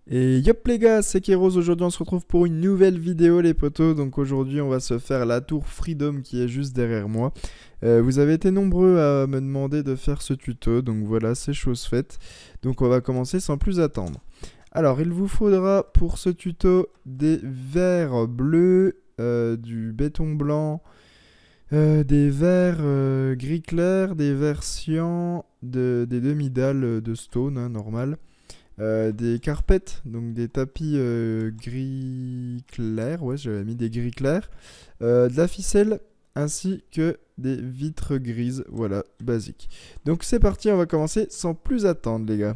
Et yop les gars, c'est Kéros, aujourd'hui on se retrouve pour une nouvelle vidéo les potos. Donc aujourd'hui on va se faire la tour Freedom qui est juste derrière moi. Vous avez été nombreux à me demander de faire ce tuto, donc voilà, c'est chose faite. Donc on va commencer sans plus attendre. Alors il vous faudra pour ce tuto des verres bleus, du béton blanc, des verres gris clair, des verres cyan, des demi-dalles de stone, hein, normal. Des carpettes, donc des tapis gris clair, ouais j'avais mis des gris clairs, de la ficelle ainsi que des vitres grises, voilà, basique. Donc c'est parti, on va commencer sans plus attendre les gars.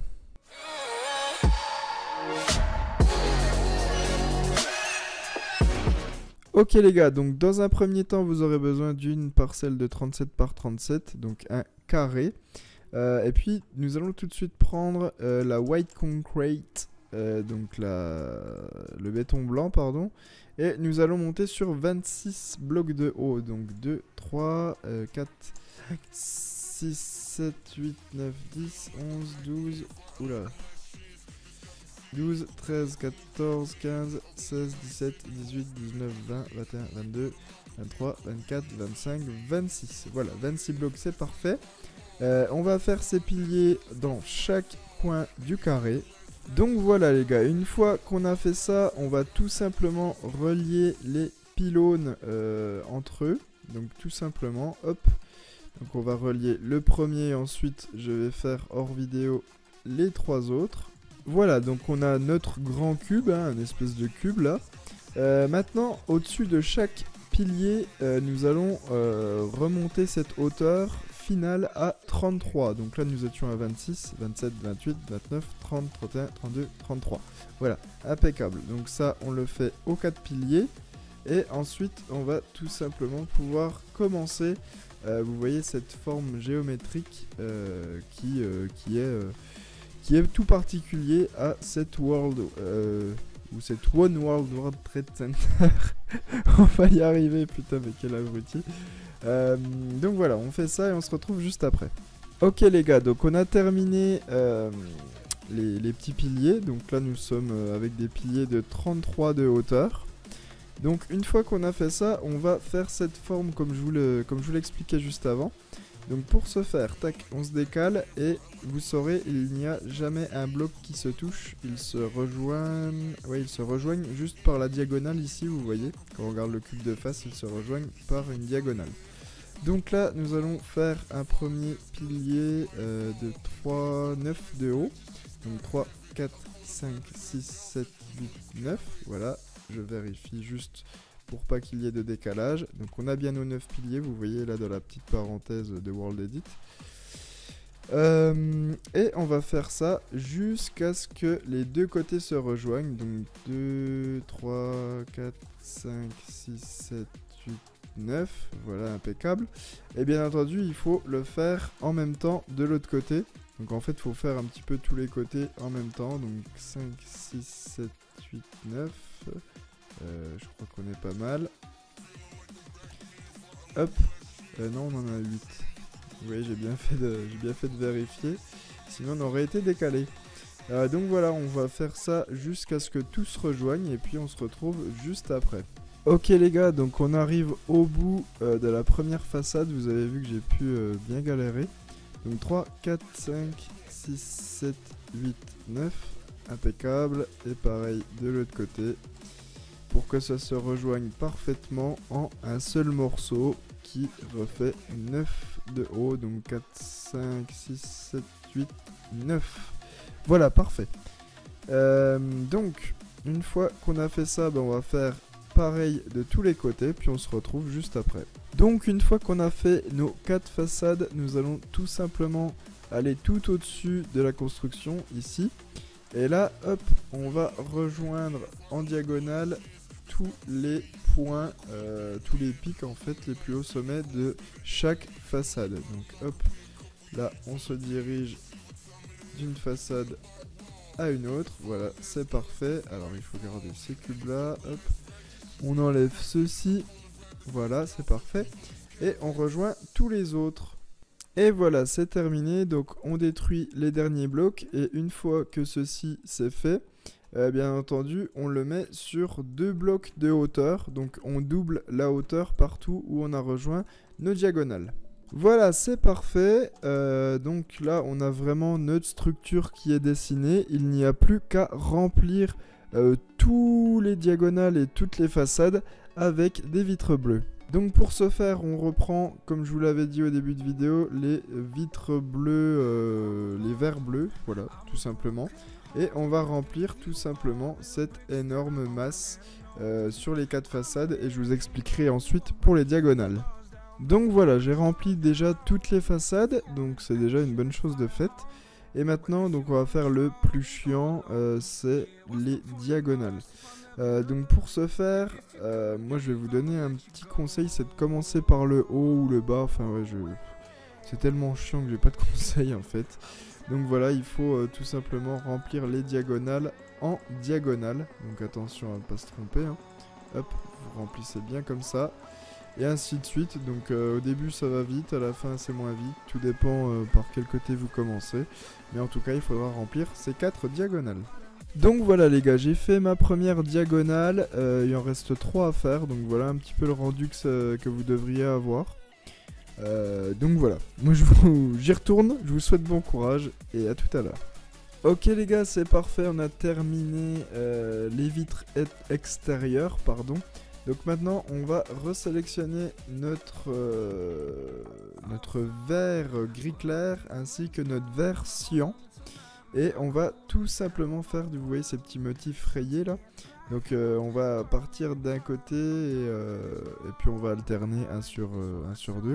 Ok les gars, donc dans un premier temps vous aurez besoin d'une parcelle de 37 par 37, donc un carré. Et puis nous allons tout de suite prendre la white concrete, donc le béton blanc, pardon. Et nous allons monter sur 26 blocs de haut. Donc 2, 3, 4, 5, 6, 7, 8, 9, 10, 11, 12. Oula. 12, 13, 14, 15, 16, 17, 18, 19, 20, 21, 22, 23, 24, 25, 26. Voilà, 26 blocs, c'est parfait. On va faire ces piliers dans chaque coin du carré. Donc voilà les gars, une fois qu'on a fait ça, on va tout simplement relier les pylônes entre eux. Donc tout simplement, hop. Donc on va relier le premier, ensuite je vais faire hors vidéo les trois autres. Voilà, donc on a notre grand cube, hein, un espèce de cube là. Maintenant, au-dessus de chaque pilier, nous allons remonter cette hauteur finale à 33. Donc là, nous étions à 26, 27, 28, 29, 30, 31, 32, 33. Voilà, impeccable. Donc ça, on le fait aux 4 piliers. Et ensuite, on va tout simplement pouvoir commencer. Vous voyez cette forme géométrique qui est tout particulier à cette world ou cette One World Trade Center. On va y arriver, putain, mais quel abruti. Donc voilà, on fait ça et on se retrouve juste après. Ok les gars, donc on a terminé les petits piliers. Donc là nous sommes avec des piliers de 33 de hauteur. Donc une fois qu'on a fait ça, on va faire cette forme comme je vous l'expliquais juste avant. Donc pour ce faire, tac, on se décale et vous saurez, il n'y a jamais un bloc qui se touche. Ils se rejoignent juste par la diagonale ici, vous voyez. Quand on regarde le cube de face, ils se rejoignent par une diagonale. Donc là, nous allons faire un premier pilier de 3, 9 de haut. Donc 3, 4, 5, 6, 7, 8, 9. Voilà, je vérifie juste pour pas qu'il y ait de décalage. Donc on a bien nos 9 piliers, vous voyez là dans la petite parenthèse de World Edit. Et on va faire ça jusqu'à ce que les deux côtés se rejoignent. Donc 2, 3, 4, 5, 6, 7, 8, 9. Voilà, impeccable. Et bien entendu, il faut le faire en même temps de l'autre côté. Donc en fait, il faut faire un petit peu tous les côtés en même temps. Donc 5, 6, 7, 8, 9. Je crois qu'on est pas mal. Hop. Non, on en a 8. Oui, j'ai bien fait de vérifier. Sinon, on aurait été décalé. Donc voilà, on va faire ça jusqu'à ce que tout se rejoigne. Et puis, on se retrouve juste après. Ok les gars, donc on arrive au bout de la première façade. Vous avez vu que j'ai pu bien galérer. Donc 3, 4, 5, 6, 7, 8, 9. Impeccable. Et pareil de l'autre côté. Pour que ça se rejoigne parfaitement en un seul morceau qui refait 9 de haut. Donc 4, 5, 6, 7, 8, 9. Voilà, parfait. Donc, une fois qu'on a fait ça, on va faire pareil de tous les côtés, puis on se retrouve juste après. Donc, une fois qu'on a fait nos 4 façades, nous allons tout simplement aller tout au-dessus de la construction, ici. Et là, hop, on va rejoindre en diagonale tous les points, tous les pics en fait, les plus hauts sommets de chaque façade. Donc hop, là on se dirige d'une façade à une autre. Voilà, c'est parfait. Alors il faut garder ces cubes là, hop. On enlève ceci. Voilà, c'est parfait. Et on rejoint tous les autres. Et voilà, c'est terminé. Donc on détruit les derniers blocs et une fois que ceci c'est fait, bien entendu, on le met sur 2 blocs de hauteur. Donc on double la hauteur partout où on a rejoint nos diagonales. Voilà, c'est parfait. Donc là, on a vraiment notre structure qui est dessinée. Il n'y a plus qu'à remplir tous les diagonales et toutes les façades avec des vitres bleues. Donc pour ce faire, on reprend, comme je vous l'avais dit au début de vidéo, les vitres bleues, les verres bleus, voilà, tout simplement. Et on va remplir tout simplement cette énorme masse sur les 4 façades et je vous expliquerai ensuite pour les diagonales. Donc voilà, j'ai rempli déjà toutes les façades, donc c'est déjà une bonne chose de faite. Et maintenant, donc on va faire le plus chiant, c'est les diagonales. Donc pour ce faire, moi je vais vous donner un petit conseil, c'est de commencer par le haut ou le bas. Enfin ouais, c'est tellement chiant que j'ai pas de conseil en fait. Donc voilà, il faut tout simplement remplir les diagonales en diagonale. Donc attention à ne pas se tromper, hein. Hop, vous remplissez bien comme ça. Et ainsi de suite, donc au début ça va vite, à la fin c'est moins vite, tout dépend par quel côté vous commencez. Mais en tout cas il faudra remplir ces 4 diagonales. Donc voilà les gars, j'ai fait ma première diagonale, il en reste 3 à faire, donc voilà un petit peu le rendu que vous devriez avoir. Donc voilà, moi j'y retourne, je vous souhaite bon courage et à tout à l'heure. Ok les gars, c'est parfait, on a terminé les vitres extérieures, pardon. Donc maintenant, on va resélectionner notre verre gris clair ainsi que notre verre cyan. Et on va tout simplement faire, vous voyez ces petits motifs rayés là. Donc on va partir d'un côté et puis on va alterner un sur 2.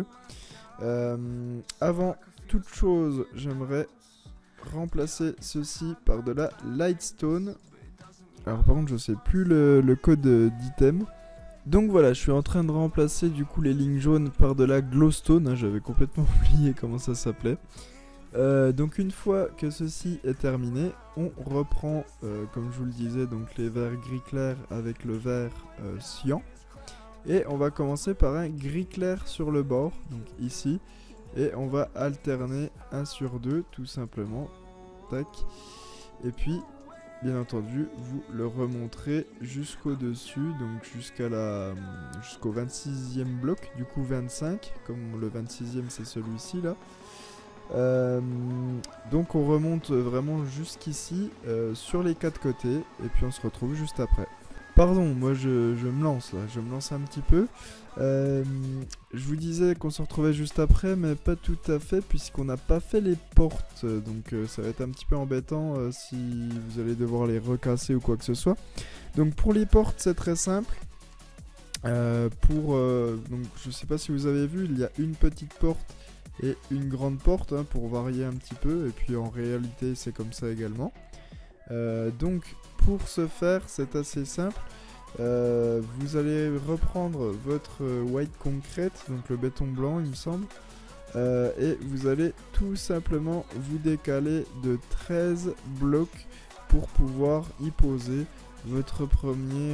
Avant toute chose, j'aimerais remplacer ceci par de la lightstone. Alors par contre, je sais plus le code d'item. Donc voilà, je suis en train de remplacer du coup les lignes jaunes par de la glowstone, hein, j'avais complètement oublié comment ça s'appelait. Donc une fois que ceci est terminé, on reprend, comme je vous le disais, donc les verres gris clair avec le verre cyan. Et on va commencer par un gris clair sur le bord, donc ici. Et on va alterner 1 sur 2, tout simplement. Tac. Et puis... bien entendu, vous le remonterez jusqu'au dessus, donc jusqu'au 26e bloc, du coup 25, comme le 26e c'est celui-ci là. Donc on remonte vraiment jusqu'ici, sur les 4 côtés, et puis on se retrouve juste après. Pardon, moi je me lance là, je me lance un petit peu. Je vous disais qu'on se retrouvait juste après, mais pas tout à fait, puisqu'on n'a pas fait les portes. Donc ça va être un petit peu embêtant si vous allez devoir les recasser ou quoi que ce soit. Donc pour les portes, c'est très simple. Donc je sais pas si vous avez vu, il y a une petite porte et une grande porte, hein, pour varier un petit peu. Et puis en réalité, c'est comme ça également. Donc pour ce faire, c'est assez simple. Vous allez reprendre votre white concrete, donc le béton blanc il me semble, et vous allez tout simplement vous décaler de 13 blocs pour pouvoir y poser votre premier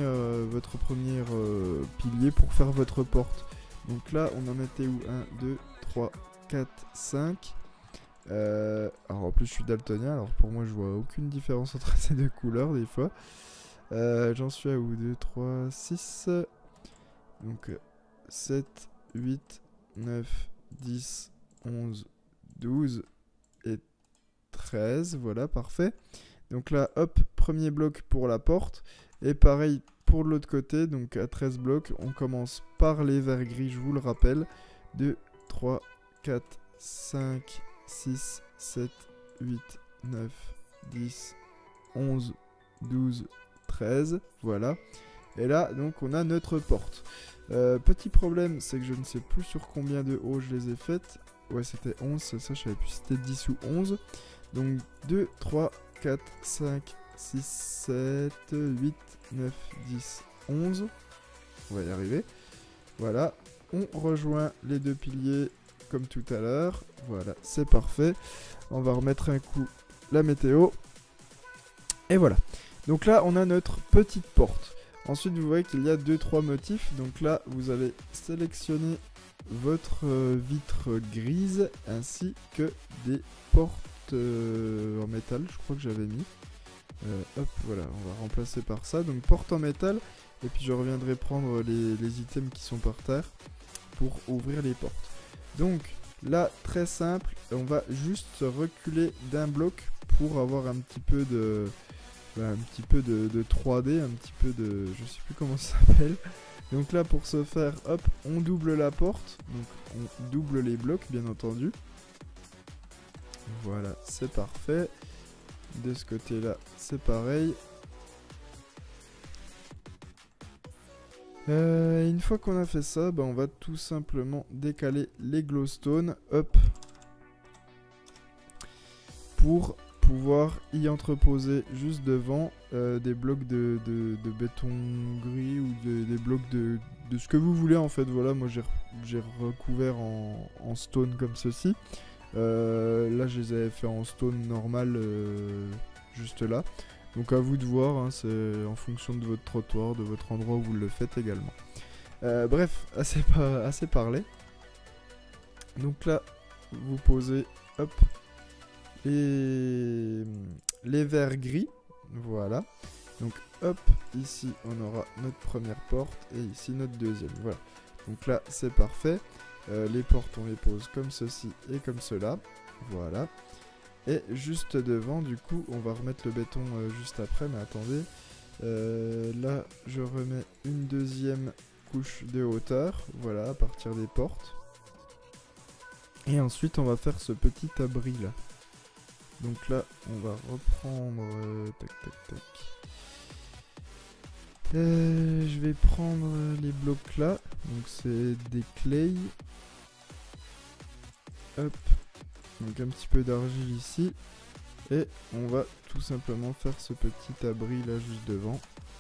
pilier pour faire votre porte. Donc là on en mettait où? 1, 2, 3, 4, 5. Alors en plus je suis daltonien, alors pour moi je vois aucune différence entre ces deux couleurs des fois. J'en suis à où? 2, 3, 6. Donc 7, 8, 9, 10, 11, 12 et 13. Voilà, parfait. Donc là, hop, premier bloc pour la porte. Et pareil pour l'autre côté, donc à 13 blocs, on commence par les verts gris, je vous le rappelle. 2, 3, 4, 5, 6, 7, 8, 9, 10, 11, 12, 13, voilà. Et là, donc, on a notre porte. Petit problème, c'est que je ne sais plus sur combien de hauts je les ai faites. Ouais, c'était 11, ça, je savais plus si c'était 10 ou 11. Donc, 2, 3, 4, 5, 6, 7, 8, 9, 10, 11. On va y arriver. Voilà, on rejoint les deux piliers comme tout à l'heure. Voilà, c'est parfait. On va remettre un coup la météo. Et voilà. Donc là, on a notre petite porte. Ensuite, vous voyez qu'il y a 2-3 motifs. Donc là, vous allez sélectionner votre vitre grise ainsi que des portes en métal, je crois que j'avais mis. Hop, voilà, on va remplacer par ça. Donc porte en métal, et puis je reviendrai prendre les items qui sont par terre pour ouvrir les portes. Donc là, très simple, on va juste se reculer d'un bloc pour avoir un petit peu de... un petit peu de 3D, un petit peu de... je sais plus comment ça s'appelle. Donc là, pour ce faire, hop, on double la porte. Donc on double les blocs, bien entendu. Voilà, c'est parfait. De ce côté-là, c'est pareil. Une fois qu'on a fait ça, on va tout simplement décaler les glowstone, hop, pour pouvoir y entreposer juste devant des blocs de béton gris ou des blocs de ce que vous voulez en fait. Voilà, moi j'ai recouvert en stone comme ceci. Là je les avais fait en stone normal juste là. Donc à vous de voir, hein, c'est en fonction de votre trottoir, de votre endroit où vous le faites également. Bref, assez parlé. Donc là, vous posez, hop, les verres gris, voilà. Donc hop, ici on aura notre première porte et ici notre deuxième, voilà. Donc là, c'est parfait. Les portes, on les pose comme ceci et comme cela, voilà. Et juste devant, du coup, on va remettre le béton juste après, mais attendez. Là, je remets une deuxième couche de hauteur, voilà, à partir des portes. Et ensuite, on va faire ce petit abri là. Donc là, on va reprendre... tac, tac, tac. Je vais prendre les blocs là. Donc c'est des clay. Hop. Donc un petit peu d'argile ici. Et on va tout simplement faire ce petit abri là juste devant.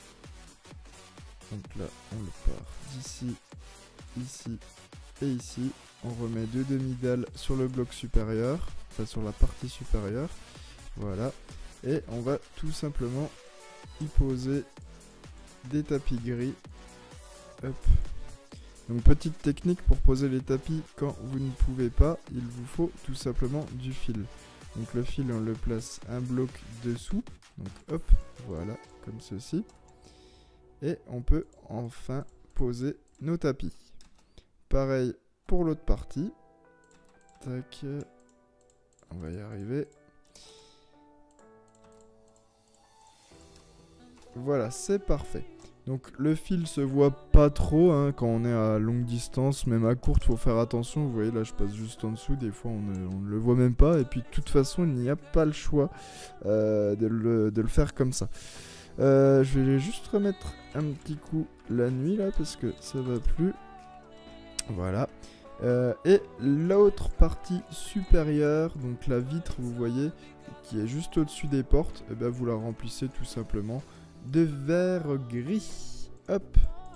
Donc là on le part d'ici, ici et ici. On remet deux demi-dalles sur le bloc supérieur. Enfin sur la partie supérieure. Voilà. Et on va tout simplement y poser des tapis gris. Hop. Donc petite technique pour poser les tapis quand vous ne pouvez pas, il vous faut tout simplement du fil. Donc le fil on le place un bloc dessous, donc hop, voilà, comme ceci. Et on peut enfin poser nos tapis. Pareil pour l'autre partie. Tac, on va y arriver. Voilà, c'est parfait. Donc le fil se voit pas trop hein, quand on est à longue distance, même à courte, faut faire attention. Vous voyez là, je passe juste en dessous, des fois on ne le voit même pas. Et puis de toute façon, il n'y a pas le choix de le faire comme ça. Je vais juste remettre un petit coup la nuit là, parce que ça va plus. Voilà. Et l'autre partie supérieure, donc la vitre, vous voyez, qui est juste au-dessus des portes, et vous la remplissez tout simplement de verre gris. Hop.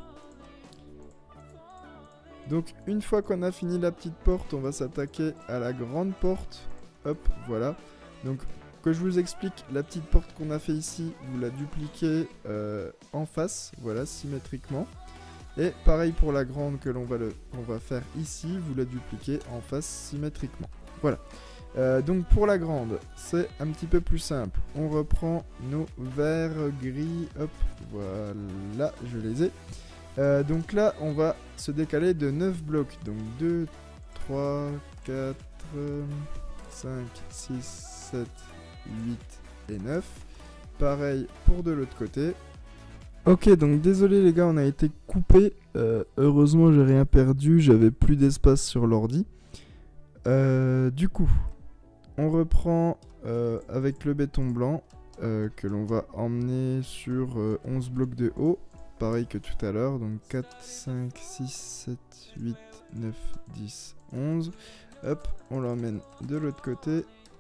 Donc une fois qu'on a fini la petite porte, on va s'attaquer à la grande porte. Hop, voilà. Donc que je vous explique, la petite porte qu'on a fait ici, vous la dupliquez en face, voilà, symétriquement. Et pareil pour la grande que l'on va faire ici, vous la dupliquez en face symétriquement. Voilà. Donc pour la grande, c'est un petit peu plus simple. On reprend nos verres gris. Hop, voilà, je les ai. Donc là, on va se décaler de 9 blocs. Donc 2, 3, 4, 5, 6, 7, 8 et 9. Pareil pour de l'autre côté. Ok, donc désolé les gars, on a été coupé. Heureusement, j'ai rien perdu. J'avais plus d'espace sur l'ordi. Du coup, on reprend avec le béton blanc que l'on va emmener sur 11 blocs de haut. Pareil que tout à l'heure. Donc 4, 5, 6, 7, 8, 9, 10, 11. Hop, on l'emmène de l'autre côté.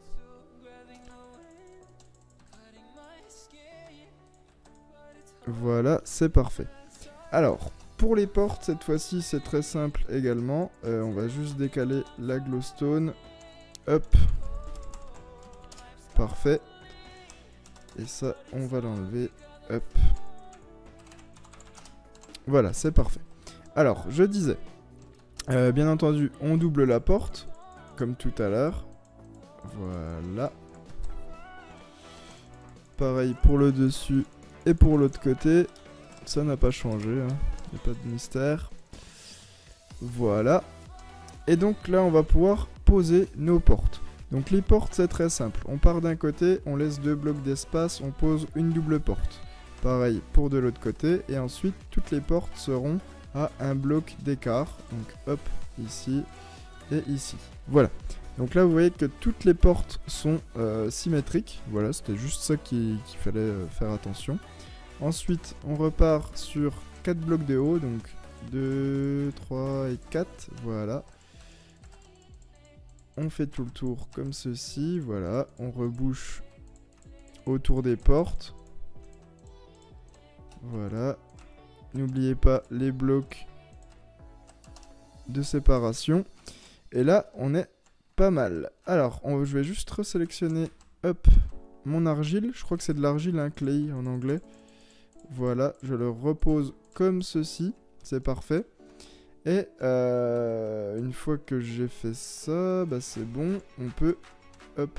Voilà, c'est parfait. Alors, pour les portes, cette fois-ci, c'est très simple également. On va juste décaler la glowstone. Hop. Parfait. Et ça, on va l'enlever. Hop. Voilà, c'est parfait. Alors, je disais, Bien entendu, on double la porte, comme tout à l'heure. Voilà. Pareil pour le dessus et pour l'autre côté. Ça n'a pas changé, hein. Il n'y a pas de mystère. Voilà. Et donc là, on va pouvoir poser nos portes. Donc les portes, c'est très simple. On part d'un côté, on laisse 2 blocs d'espace, on pose une double porte. Pareil pour de l'autre côté. Et ensuite, toutes les portes seront à un bloc d'écart. Donc hop, ici et ici. Voilà. Donc là, vous voyez que toutes les portes sont symétriques. Voilà, c'était juste ça qu'il fallait faire attention. Ensuite, on repart sur 4 blocs de haut. Donc 2, 3 et 4. Voilà. On fait tout le tour comme ceci. Voilà. On rebouche autour des portes. Voilà. N'oubliez pas les blocs de séparation. Et là, on est pas mal. Alors, je vais juste resélectionner hop, mon argile. Je crois que c'est de l'argile, hein, clay en anglais. Voilà, je le repose comme ceci. C'est parfait. Et une fois que j'ai fait ça, bah c'est bon. On peut, hop,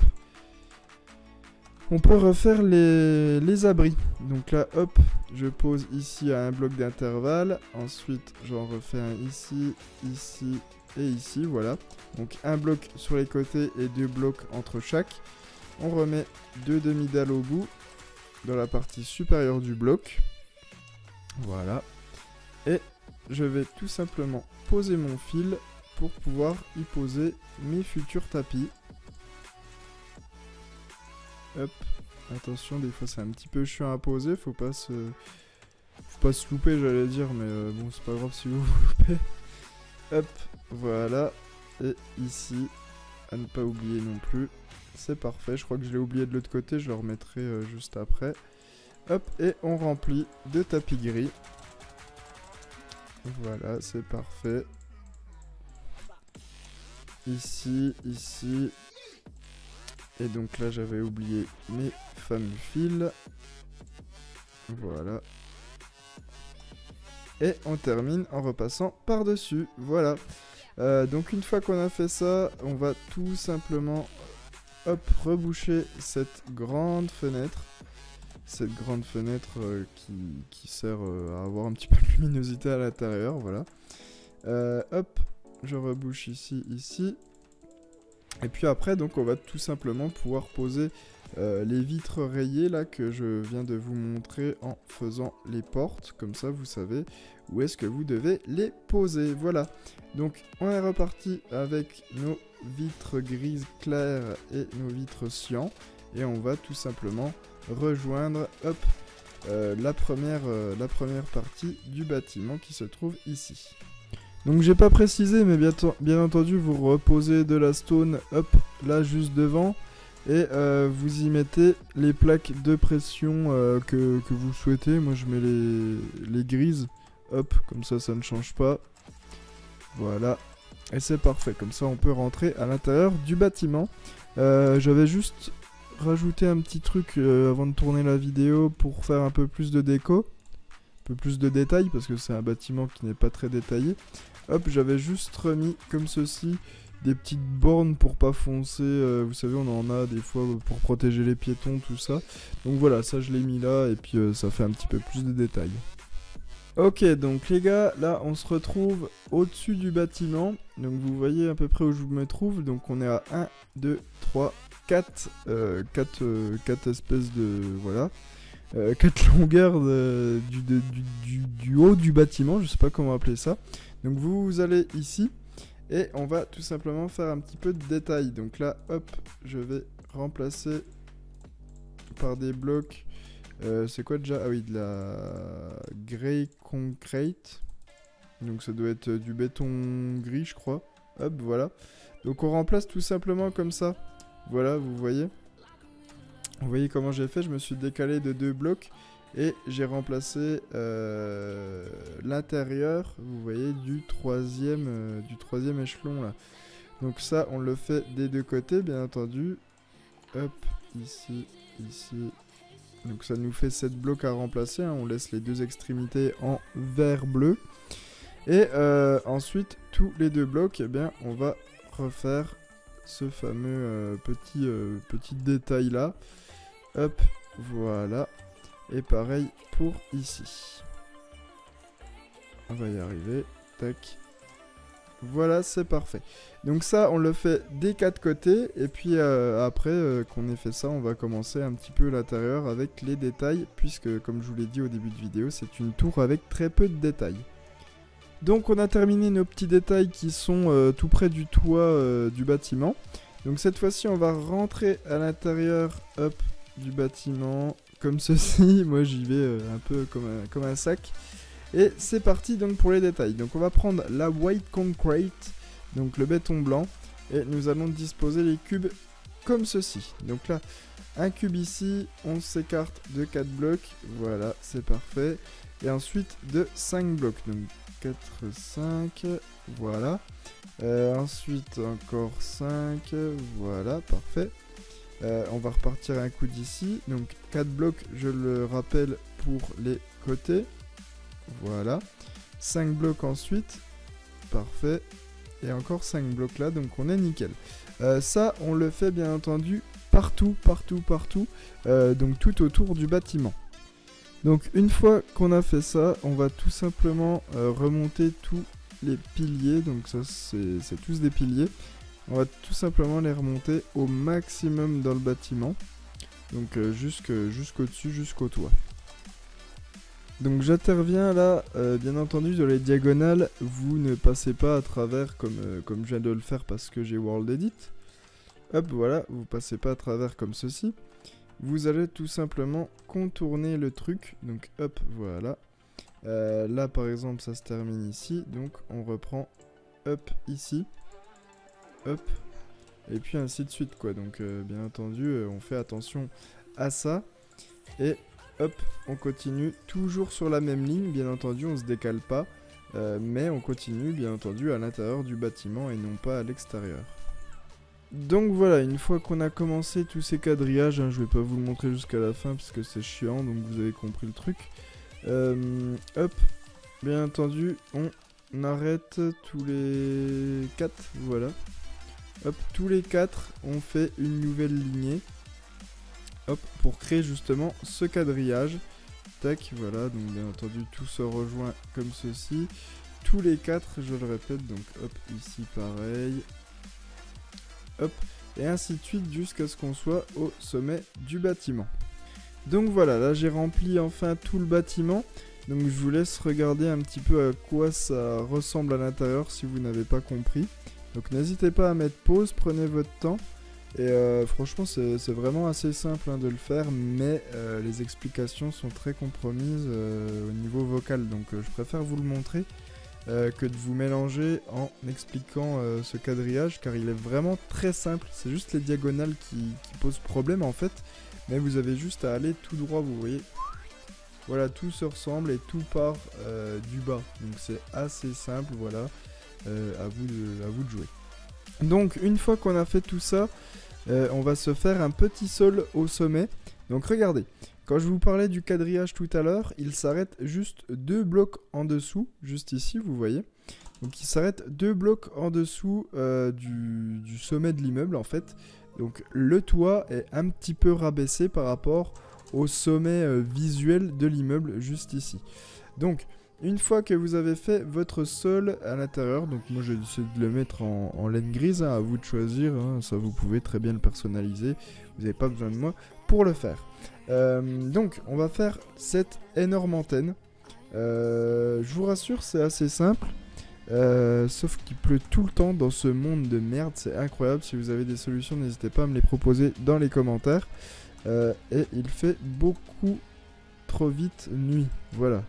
on peut refaire les abris. Donc là, hop, je pose ici à un bloc d'intervalle. Ensuite, j'en refais un ici, ici et ici, voilà. Donc un bloc sur les côtés et 2 blocs entre chaque. On remet 2 demi-dalles au bout, dans la partie supérieure du bloc. Voilà. Et je vais tout simplement poser mon fil pour pouvoir y poser mes futurs tapis. Hop. Attention, des fois c'est un petit peu chiant à poser, faut pas se louper, j'allais dire, mais bon, c'est pas grave si vous vous loupez. Hop, voilà. Et ici, à ne pas oublier non plus. C'est parfait, je crois que je l'ai oublié de l'autre côté, je le remettrai juste après. Hop, et on remplit de tapis gris. Voilà, c'est parfait. Ici, ici. Et donc là, j'avais oublié mes fameux fils. Voilà. Et on termine en repassant par-dessus. Voilà. Donc une fois qu'on a fait ça, on va tout simplement hop, reboucher cette grande fenêtre. Cette grande fenêtre qui sert à avoir un petit peu de luminosité à l'intérieur. Voilà. Hop, je rebouche ici, ici. Et puis après, donc on va tout simplement pouvoir poser les vitres rayées là que je viens de vous montrer en faisant les portes. Comme ça, vous savez où est-ce que vous devez les poser. Voilà. Donc on est reparti avec nos vitres grises claires et nos vitres cyan. Et on va tout simplement rejoindre hop, la première partie du bâtiment qui se trouve ici. Donc j'ai pas précisé, mais bien entendu vous reposez de la stone hop là juste devant et vous y mettez les plaques de pression que vous souhaitez. Moi je mets les grises, hop, comme ça ça ne change pas. Voilà, et c'est parfait, comme ça on peut rentrer à l'intérieur du bâtiment. J'avais juste rajouté un petit truc avant de tourner la vidéo pour faire un peu plus de déco, un peu plus de détails parce que c'est un bâtiment qui n'est pas très détaillé. Hop, j'avais juste remis comme ceci des petites bornes pour pas foncer. Vous savez, on en a des fois pour protéger les piétons, tout ça. Donc voilà, ça je l'ai mis là et puis ça fait un petit peu plus de détails. Ok, donc les gars, là on se retrouve au-dessus du bâtiment. Donc vous voyez à peu près où je me trouve. Donc on est à 1, 2, 3, 4 espèces de... Voilà. 4 longueurs du haut du bâtiment, je sais pas comment appeler ça. Donc vous allez ici et on va tout simplement faire un petit peu de détail. Donc là, hop, je vais remplacer par des blocs. C'est quoi déjà? Ah oui, de la grey concrete. Donc ça doit être du béton gris, je crois. Hop, voilà. Donc on remplace tout simplement comme ça. Voilà, vous voyez. Vous voyez comment j'ai fait? Je me suis décalé de 2 blocs. Et j'ai remplacé l'intérieur, vous voyez, du troisième échelon là. Donc ça, on le fait des 2 côtés, bien entendu. Hop, ici, ici. Donc ça nous fait 7 blocs à remplacer, hein. On laisse les 2 extrémités en vert bleu. Et ensuite, tous les 2 blocs, eh bien, on va refaire ce fameux petit détail là. Hop, voilà. Et pareil pour ici. On va y arriver. Tac. Voilà, c'est parfait. Donc ça, on le fait des 4 côtés. Et puis après qu'on ait fait ça, on va commencer un petit peu l'intérieur avec les détails. Puisque, comme je vous l'ai dit au début de vidéo, c'est une tour avec très peu de détails. Donc on a terminé nos petits détails qui sont tout près du toit du bâtiment. Donc cette fois-ci, on va rentrer à l'intérieur du bâtiment comme ceci. Moi, j'y vais un peu comme un sac. Et c'est parti donc pour les détails. Donc on va prendre la white concrete, donc le béton blanc, et nous allons disposer les cubes comme ceci. Donc là, un cube ici, on s'écarte de 4 blocs, voilà, c'est parfait. Et ensuite de 5 blocs, donc 4, 5, voilà. Ensuite encore 5, voilà, parfait. On va repartir un coup d'ici, donc 4 blocs, je le rappelle, pour les côtés. Voilà, 5 blocs ensuite, parfait, et encore 5 blocs là, donc on est nickel. Ça, on le fait bien entendu partout, donc tout autour du bâtiment. Donc une fois qu'on a fait ça, on va tout simplement remonter tous les piliers, donc ça c'est tous des piliers. On va tout simplement les remonter au maximum dans le bâtiment, donc jusqu'au dessus, jusqu'au toit. Donc j'interviens là, bien entendu, dans les diagonales, vous ne passez pas à travers comme je viens de le faire parce que j'ai World Edit. Hop, voilà, vous passez pas à travers comme ceci. Vous allez tout simplement contourner le truc, donc hop, voilà. Là par exemple, ça se termine ici, donc on reprend hop, ici, hop, et puis ainsi de suite, quoi. Donc bien entendu, on fait attention à ça, et hop, on continue toujours sur la même ligne, bien entendu, on se décale pas, mais on continue, bien entendu, à l'intérieur du bâtiment et non pas à l'extérieur. Donc voilà, une fois qu'on a commencé tous ces quadrillages, hein, je vais pas vous le montrer jusqu'à la fin parce que c'est chiant, donc vous avez compris le truc. Hop, bien entendu, on arrête tous les 4, voilà. Hop, tous les 4, on fait une nouvelle lignée. Hop, pour créer justement ce quadrillage. Tac, voilà, donc bien entendu tout se rejoint comme ceci. Tous les 4, je le répète, donc hop, ici pareil. Hop, et ainsi de suite jusqu'à ce qu'on soit au sommet du bâtiment. Donc voilà, là j'ai rempli enfin tout le bâtiment. Donc je vous laisse regarder un petit peu à quoi ça ressemble à l'intérieur si vous n'avez pas compris. Donc n'hésitez pas à mettre pause, prenez votre temps. Et franchement c'est vraiment assez simple de le faire, mais les explications sont très compromises au niveau vocal, donc je préfère vous le montrer que de vous mélanger en expliquant ce quadrillage, car il est vraiment très simple. C'est juste les diagonales qui posent problème en fait, mais vous avez juste à aller tout droit, vous voyez. Voilà, tout se ressemble et tout part du bas, donc c'est assez simple, voilà, à vous de jouer. Donc une fois qu'on a fait tout ça, on va se faire un petit sol au sommet. Donc regardez, quand je vous parlais du quadrillage tout à l'heure, il s'arrête juste 2 blocs en dessous, juste ici vous voyez. Donc il s'arrête 2 blocs en dessous du sommet de l'immeuble en fait. Donc le toit est un petit peu rabaissé par rapport au sommet visuel de l'immeuble juste ici. Donc une fois que vous avez fait votre sol à l'intérieur, donc moi j'ai décidé de le mettre en laine grise, à vous de choisir, ça vous pouvez très bien le personnaliser, vous n'avez pas besoin de moi pour le faire. Donc on va faire cette énorme antenne, je vous rassure c'est assez simple, sauf qu'il pleut tout le temps dans ce monde de merde, c'est incroyable. Si vous avez des solutions n'hésitez pas à me les proposer dans les commentaires, et il fait beaucoup trop vite nuit, voilà.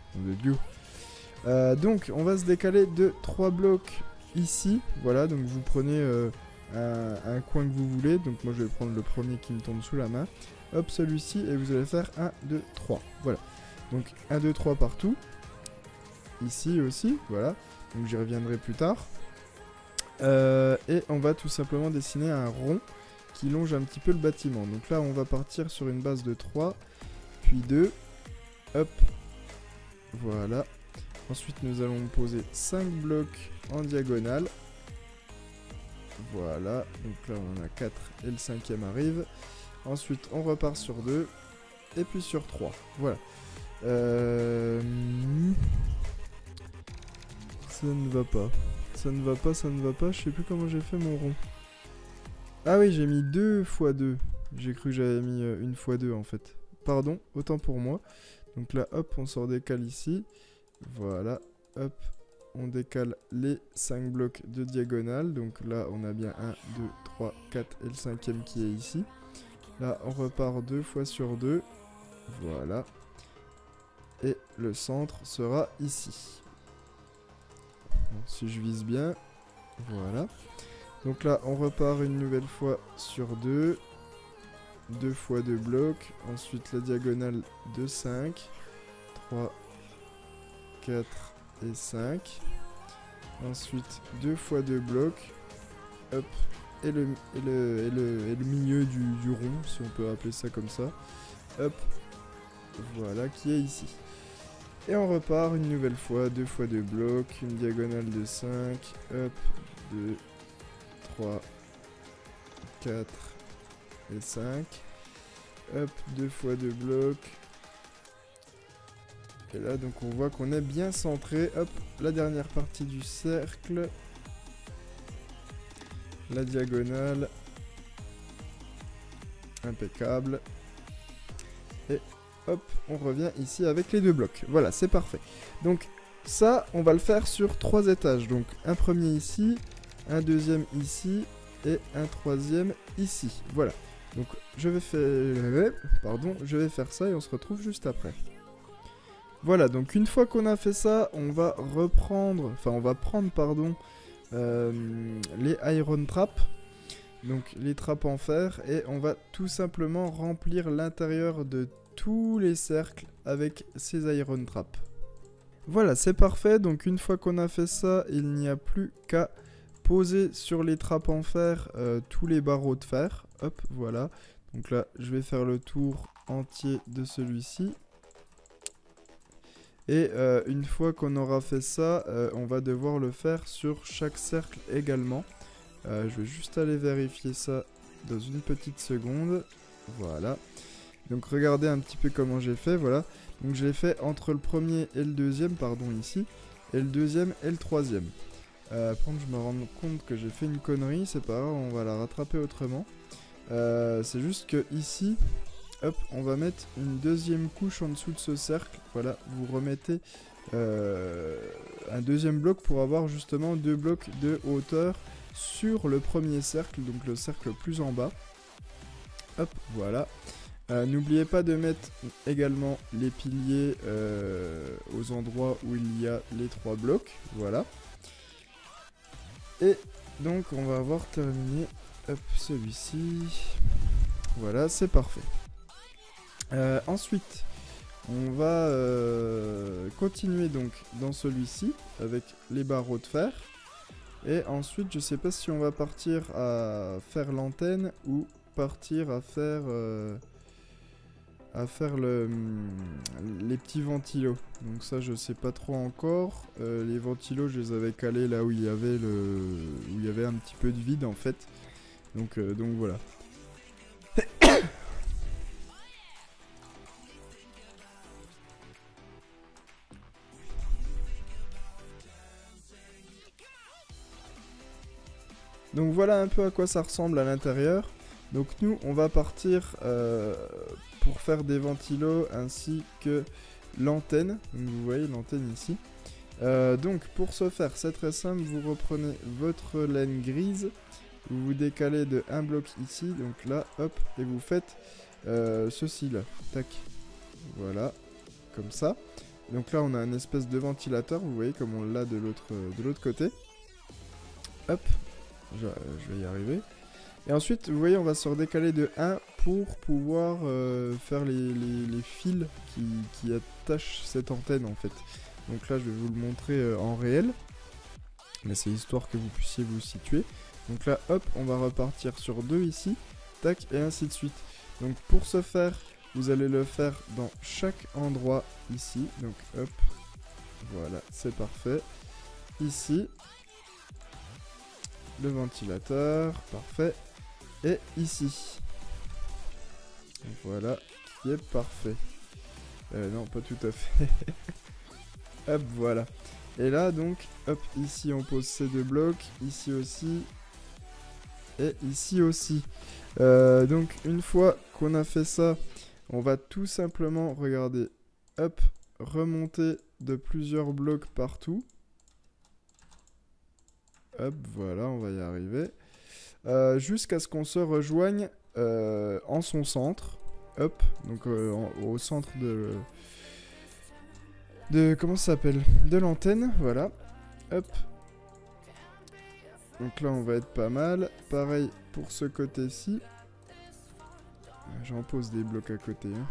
Donc on va se décaler de 3 blocs ici, voilà, donc vous prenez un coin que vous voulez, donc moi je vais prendre le premier qui me tombe sous la main, hop celui-ci, et vous allez faire 1, 2, 3, voilà, donc 1, 2, 3 partout, ici aussi, voilà, donc j'y reviendrai plus tard, et on va tout simplement dessiner un rond qui longe un petit peu le bâtiment. Donc là on va partir sur une base de 3, puis 2, hop, voilà, Ensuite, nous allons poser 5 blocs en diagonale. Voilà, donc là on en a 4 et le 5e arrive. Ensuite, on repart sur 2 et puis sur 3. Voilà. Ça ne va pas. Ça ne va pas, ça ne va pas. Je sais plus comment j'ai fait mon rond. Ah oui, j'ai mis 2 x 2. J'ai cru que j'avais mis 1 x 2 en fait. Pardon, autant pour moi. Donc là, hop, on s'en décale ici. Voilà, hop. On décale les 5 blocs de diagonale. Donc là, on a bien 1, 2, 3, 4 et le 5e qui est ici. Là, on repart 2 fois sur 2. Voilà. Et le centre sera ici. Bon, si je vise bien. Voilà. Donc là, on repart une nouvelle fois sur 2. 2 fois 2 blocs. Ensuite, la diagonale de 5. 3, 4 et 5. Ensuite, 2 fois 2 blocs. Hop. Et le milieu du rond, si on peut appeler ça comme ça. Hop. Voilà, qui est ici. Et on repart une nouvelle fois, 2 fois 2 blocs, une diagonale de 5, hop, 2, 3, 4 et 5. Hop, 2 fois 2 blocs. Et là, donc on voit qu'on est bien centré. Hop, la dernière partie du cercle. La diagonale. Impeccable. Et hop, on revient ici avec les 2 blocs. Voilà, c'est parfait. Donc ça, on va le faire sur 3 étages. Donc un premier ici, un deuxième ici et un troisième ici. Voilà. Donc je vais faire ça et on se retrouve juste après. Voilà, donc une fois qu'on a fait ça, on va prendre les iron traps. Donc les trappes en fer, et on va tout simplement remplir l'intérieur de tous les cercles avec ces iron traps. Voilà, c'est parfait. Donc une fois qu'on a fait ça, il n'y a plus qu'à poser sur les trappes en fer tous les barreaux de fer. Hop, voilà. Donc là, je vais faire le tour entier de celui-ci. Et une fois qu'on aura fait ça, on va devoir le faire sur chaque cercle également. Je vais juste aller vérifier ça dans une petite seconde. Voilà. Donc regardez un petit peu comment j'ai fait, voilà. Donc je l'ai fait entre le premier et le deuxième, pardon, ici. Et le deuxième et le troisième. Par contre, je me rends compte que j'ai fait une connerie, c'est pas grave, on va la rattraper autrement. C'est juste que ici, hop, on va mettre une deuxième couche en dessous de ce cercle. Voilà, vous remettez un deuxième bloc pour avoir justement 2 blocs de hauteur sur le premier cercle, donc le cercle plus en bas. Hop, voilà. N'oubliez pas de mettre également les piliers aux endroits où il y a les 3 blocs. Voilà. Et donc on va avoir terminé celui-ci. Voilà, c'est parfait. Ensuite, on va continuer donc dans celui-ci avec les barreaux de fer. Et ensuite, je sais pas si on va partir à faire l'antenne ou partir à faire les petits ventilos. Donc ça, je sais pas trop encore. Les ventilos, je les avais calés là où il y avait un petit peu de vide en fait. Donc voilà. Donc voilà un peu à quoi ça ressemble à l'intérieur. Donc nous, on va partir pour faire des ventilos ainsi que l'antenne. Vous voyez l'antenne ici. Donc pour ce faire, c'est très simple. Vous reprenez votre laine grise. Vous vous décalez de un bloc ici. Donc là, hop. Et vous faites ceci là. Tac. Voilà. Comme ça. Donc là, on a un espèce de ventilateur. Vous voyez comme on l'a de l'autre côté. Hop. Je vais y arriver. Et ensuite, vous voyez, on va se redécaler de 1 pour pouvoir faire les fils qui attachent cette antenne en fait. Donc là, je vais vous le montrer en réel. Mais c'est histoire que vous puissiez vous situer. Donc là, hop, on va repartir sur 2 ici. Tac, et ainsi de suite. Donc pour ce faire, vous allez le faire dans chaque endroit ici. Donc hop, Voilà, c'est parfait. Ici, le ventilateur, parfait. Et ici. Voilà, qui est parfait. Non, pas tout à fait. Hop, voilà. Et là, donc, hop, ici on pose ces deux blocs, ici aussi, et ici aussi. Donc, une fois qu'on a fait ça, on va tout simplement, regarder, hop, remonter de plusieurs blocs partout. Hop, voilà, on va y arriver. Jusqu'à ce qu'on se rejoigne en son centre. Hop, donc au centre de comment ça s'appelle, de l'antenne, voilà. Hop. Donc là, on va être pas mal. Pareil pour ce côté-ci. J'en pose des blocs à côté. Hein.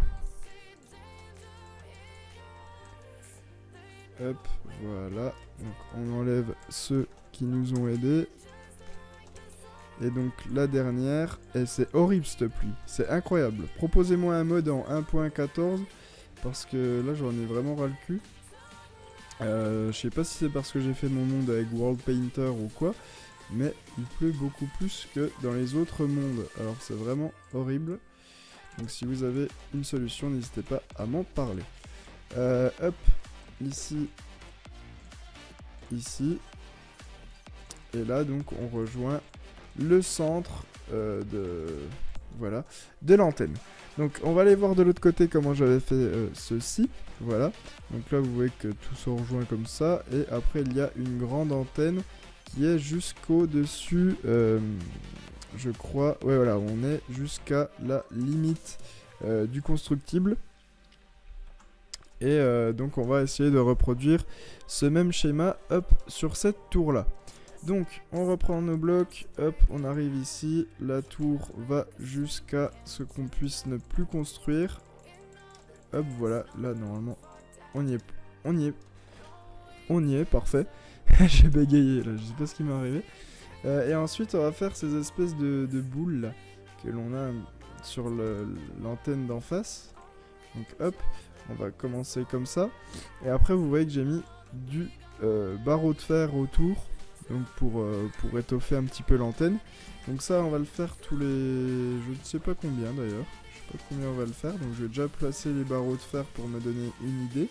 Hop, voilà. Donc on enlève ceux qui nous ont aidés. Et donc la dernière, et c'est horrible cette pluie, c'est incroyable. Proposez-moi un mode en 1.14 parce que là j'en ai vraiment ras le cul. Je sais pas si c'est parce que j'ai fait mon monde avec World Painter ou quoi, mais il pleut beaucoup plus que dans les autres mondes. Alors c'est vraiment horrible. Donc si vous avez une solution, n'hésitez pas à m'en parler. Hop, ici, ici. Et là donc on rejoint le centre voilà, de l'antenne. Donc on va aller voir de l'autre côté comment j'avais fait ceci. Voilà. Donc là vous voyez que tout se rejoint comme ça. Et après il y a une grande antenne qui est jusqu'au dessus. Je crois. Ouais voilà, on est jusqu'à la limite du constructible. Et donc on va essayer de reproduire ce même schéma hop sur cette tour là. Donc, on reprend nos blocs, hop, on arrive ici, la tour va jusqu'à ce qu'on puisse ne plus construire. Hop, voilà, là, normalement, on y est, parfait. J'ai bégayé, là, je sais pas ce qui m'est arrivé. Et ensuite, on va faire ces espèces de boules, là, que l'on a sur l'antenne d'en face. Donc, hop, on va commencer comme ça. Et après, vous voyez que j'ai mis du barreau de fer autour. Donc pour étoffer un petit peu l'antenne. Donc ça on va le faire tous les... Je ne sais pas combien d'ailleurs. Je sais pas combien on va le faire. Donc je vais déjà placer les barreaux de fer pour me donner une idée.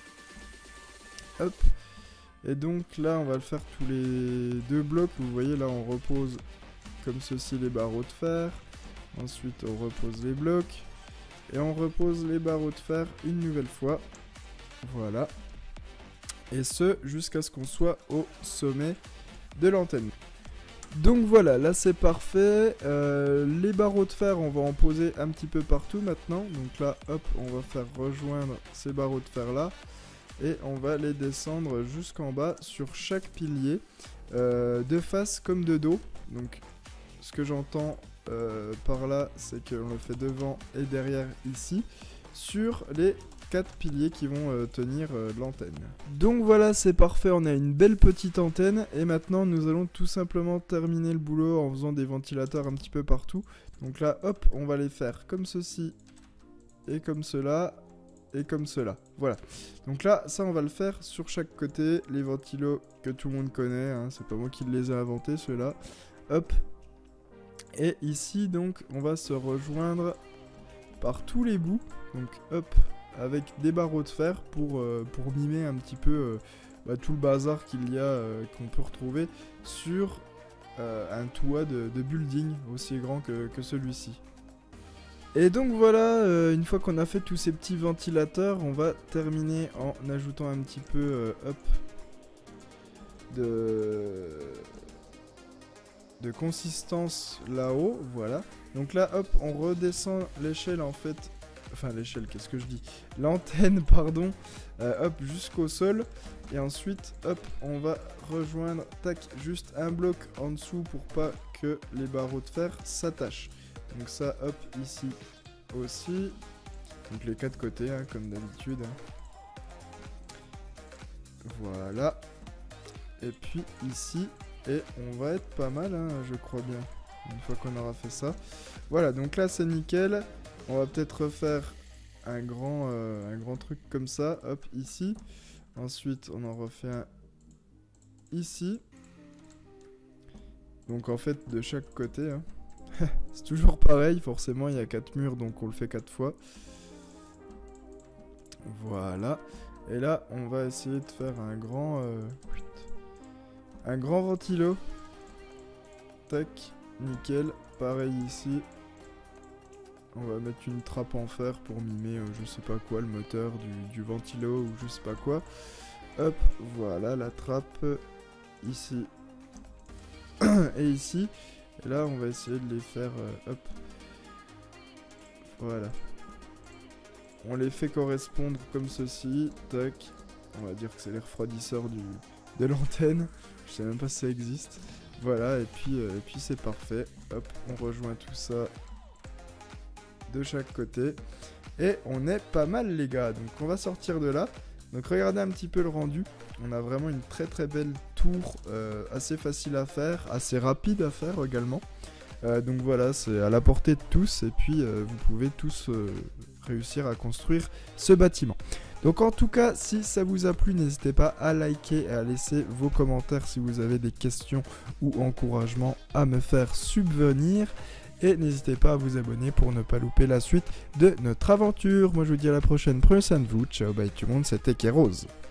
Hop. Et donc là on va le faire tous les deux blocs. Vous voyez là on repose comme ceci les barreaux de fer. Ensuite on repose les blocs. Et on repose les barreaux de fer une nouvelle fois. Voilà. Et ce jusqu'à ce qu'on soit au sommet de l'antenne. Donc voilà, là c'est parfait. Les barreaux de fer, on va en poser un petit peu partout maintenant. Donc là, hop, on va faire rejoindre ces barreaux de fer là. Et on va les descendre jusqu'en bas sur chaque pilier. De face comme de dos. Donc ce que j'entends par là, c'est qu'on le fait devant et derrière ici. Sur les 4 piliers qui vont tenir l'antenne. Donc voilà, c'est parfait, on a une belle petite antenne et maintenant nous allons tout simplement terminer le boulot en faisant des ventilateurs un petit peu partout. Donc là, hop, on va les faire comme ceci et comme cela et comme cela. Voilà. Donc là, ça on va le faire sur chaque côté, les ventilos que tout le monde connaît, hein, c'est pas moi qui les ai inventés ceux-là. Hop. Et ici donc, on va se rejoindre par tous les bouts. Donc hop, avec des barreaux de fer pour mimer un petit peu tout le bazar qu'il y a, qu'on peut retrouver sur un toit de building aussi grand que celui-ci. Et donc voilà, une fois qu'on a fait tous ces petits ventilateurs, on va terminer en ajoutant un petit peu hop, de consistance là-haut, voilà. Donc là, hop, on redescend l'échelle en fait. Enfin l'échelle, qu'est-ce que je dis? L'antenne, pardon, hop, jusqu'au sol. Et ensuite, hop, on va rejoindre, tac, juste un bloc en dessous pour pas que les barreaux de fer s'attachent. Donc ça, hop, ici aussi. Donc les 4 côtés, hein, comme d'habitude. Voilà. Et puis ici, et on va être pas mal, hein, je crois bien, une fois qu'on aura fait ça. Voilà, donc là c'est nickel. On va peut-être refaire un grand truc comme ça, hop, ici. Ensuite, on en refait un ici. Donc en fait, de chaque côté, hein. C'est toujours pareil, forcément, il y a 4 murs, donc on le fait 4 fois. Voilà. Et là, on va essayer de faire un grand ventilo. Tac, nickel. Pareil ici. On va mettre une trappe en fer pour mimer, je sais pas quoi, le moteur du ventilo ou je sais pas quoi. Hop, voilà la trappe ici et ici. Et là, on va essayer de les faire, hop. Voilà. On les fait correspondre comme ceci. Tac. On va dire que c'est les refroidisseurs de l'antenne. Je sais même pas si ça existe. Voilà, et puis c'est parfait. Hop, on rejoint tout ça de chaque côté. Et on est pas mal, les gars. Donc, on va sortir de là. Donc, regardez un petit peu le rendu. On a vraiment une très très belle tour, assez facile à faire, assez rapide à faire également. Donc voilà, c'est à la portée de tous. Et puis, vous pouvez tous réussir à construire ce bâtiment. Donc en tout cas, si ça vous a plu, n'hésitez pas à liker et à laisser vos commentaires si vous avez des questions ou encouragements à me faire subvenir. Et n'hésitez pas à vous abonner pour ne pas louper la suite de notre aventure. Moi je vous dis à la prochaine, prenez soin de vous, ciao bye tout le monde, c'était Kéros.